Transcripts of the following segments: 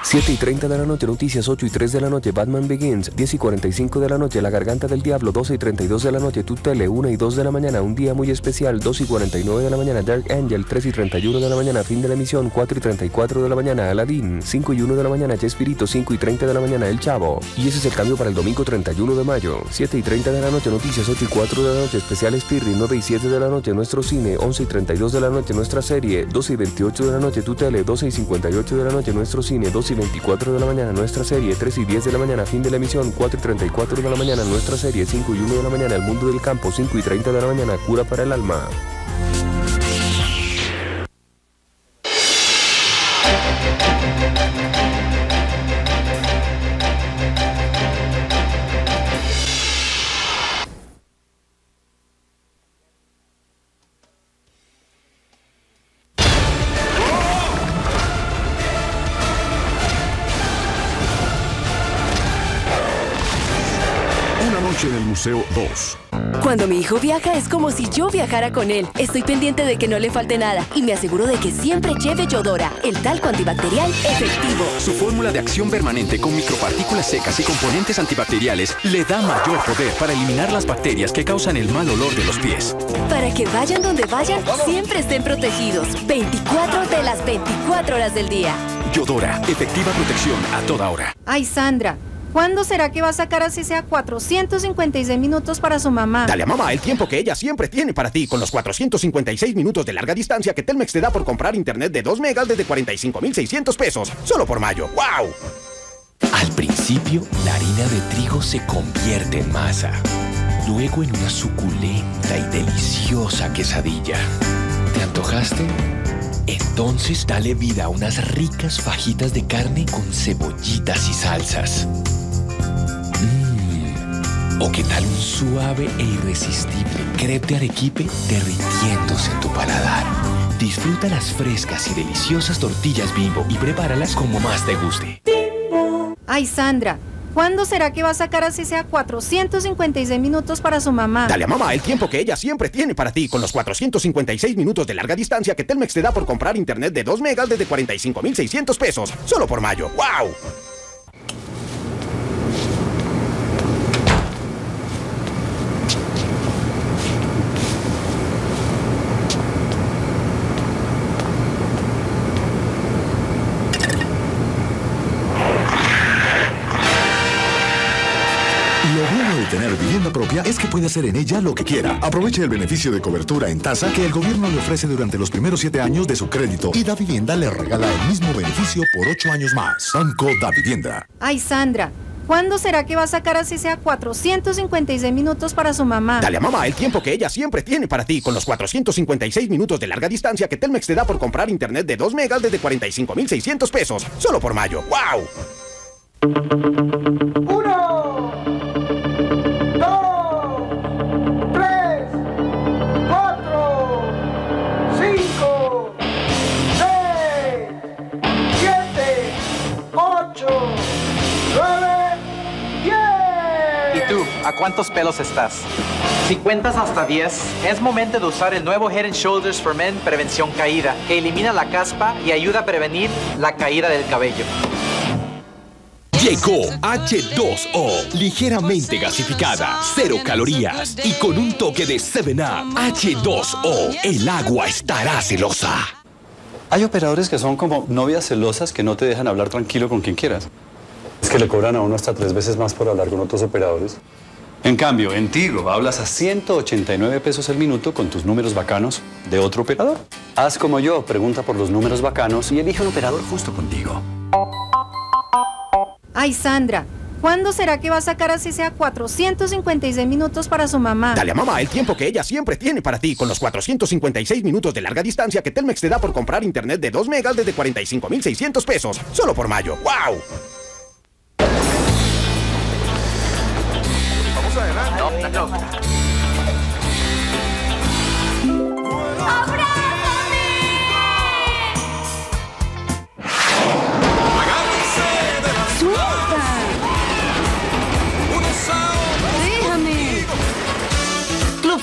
7:30 de la noche, Noticias 8:03 de la noche, Batman Begins, 10:45 de la noche, La Garganta del Diablo, 12:32 de la noche, Tu Tele, 1:02 de la mañana, Un Día Muy Especial, 2:49 de la mañana, Dark Angel, 3:31 de la mañana, Fin de la Emisión, 4:34 de la mañana, Aladdin, 5:01 de la mañana, Chespirito, 5:30 de la mañana, El Chavo. Y ese es el cambio para el domingo 31 de mayo. 7:30 de la noche, Noticias 8:04 de la noche, Especial Spirri, 9:07 de la noche, Nuestro Cine, 11:32 de la noche, Nuestra Serie, 12:28 de la noche, Tu Tele, 12:58 de la noche, Nuestro Cine, 12:24 de la mañana, Nuestra Serie, 3:10 de la mañana, Fin de la Emisión, 4:34 de la mañana, Nuestra Serie, 5:01 de la mañana, El Mundo del Campo, 5:30 de la mañana, Cura para el Alma. En el Museo 2. Cuando mi hijo viaja es como si yo viajara con él. Estoy pendiente de que no le falte nada y me aseguro de que siempre lleve Yodora, el talco antibacterial efectivo. Su fórmula de acción permanente con micropartículas secas y componentes antibacteriales le da mayor poder para eliminar las bacterias que causan el mal olor de los pies. Para que vayan donde vayan, siempre estén protegidos. 24 de las 24 horas del día. Yodora, efectiva protección a toda hora. Ay, Sandra, ¿cuándo será que va a sacar así sea 456 minutos para su mamá? Dale a mamá el tiempo que ella siempre tiene para ti con los 456 minutos de larga distancia que Telmex te da por comprar internet de 2 megas desde 45,600 pesos. Solo por mayo. ¡Wow! Al principio, la harina de trigo se convierte en masa. Luego en una suculenta y deliciosa quesadilla. ¿Te antojaste? Entonces dale vida a unas ricas fajitas de carne con cebollitas y salsas. ¿O qué tal un suave e irresistible crepe de arequipe derritiéndose en tu paladar? Disfruta las frescas y deliciosas tortillas Bimbo y prepáralas como más te guste. Ay, Sandra, ¿cuándo será que va a sacar así sea 456 minutos para su mamá? Dale a mamá el tiempo que ella siempre tiene para ti con los 456 minutos de larga distancia que Telmex te da por comprar internet de 2 megas desde 45,600 pesos. Solo por mayo. ¡Wow! Tener vivienda propia es que puede hacer en ella lo que quiera. Aproveche el beneficio de cobertura en tasa que el gobierno le ofrece durante los primeros 7 años de su crédito y Davivienda le regala el mismo beneficio por 8 años más. Banco Davivienda. Ay, Sandra, ¿cuándo será que va a sacar así sea 456 minutos para su mamá? Dale a mamá el tiempo que ella siempre tiene para ti con los 456 minutos de larga distancia que Telmex te da por comprar internet de 2 megas desde 45,600 pesos. Solo por mayo. ¡Wow! 1, 2, 3, 4, 5, 6, 7, 8, 9, 10. ¿Y tú, a cuántos pelos estás? Si cuentas hasta 10, es momento de usar el nuevo Head & Shoulders for Men Prevención Caída, que elimina la caspa y ayuda a prevenir la caída del cabello. Llegó H2O, ligeramente gasificada, 0 calorías y con un toque de 7-Up. H2O, el agua estará celosa. Hay operadores que son como novias celosas que no te dejan hablar tranquilo con quien quieras. Es que le cobran a uno hasta 3 veces más por hablar con otros operadores. En cambio, en Tigo hablas a 189 pesos el minuto con tus números bacanos de otro operador. Haz como yo, pregunta por los números bacanos y elige un operador justo contigo. Ay, Sandra, ¿cuándo será que va a sacar así sea 456 minutos para su mamá? Dale a mamá el tiempo que ella siempre tiene para ti con los 456 minutos de larga distancia que Telmex te da por comprar internet de 2 megas desde 45,600 pesos. Solo por mayo. ¡Wow! Vamos adelante. No.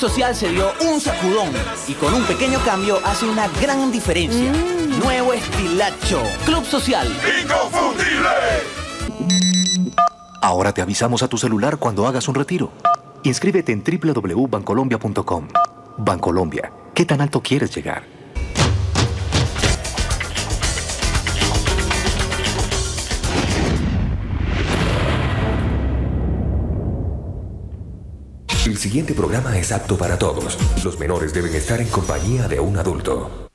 Social se dio un sacudón y con un pequeño cambio hace una gran diferencia. Nuevo estilacho. Club Social. ¡Inconfundible! Ahora te avisamos a tu celular cuando hagas un retiro. Inscríbete en www.bancolombia.com. Bancolombia, ¿qué tan alto quieres llegar? El siguiente programa es apto para todos. Los menores deben estar en compañía de un adulto.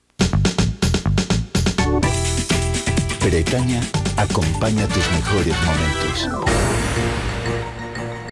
Bretaña acompaña tus mejores momentos.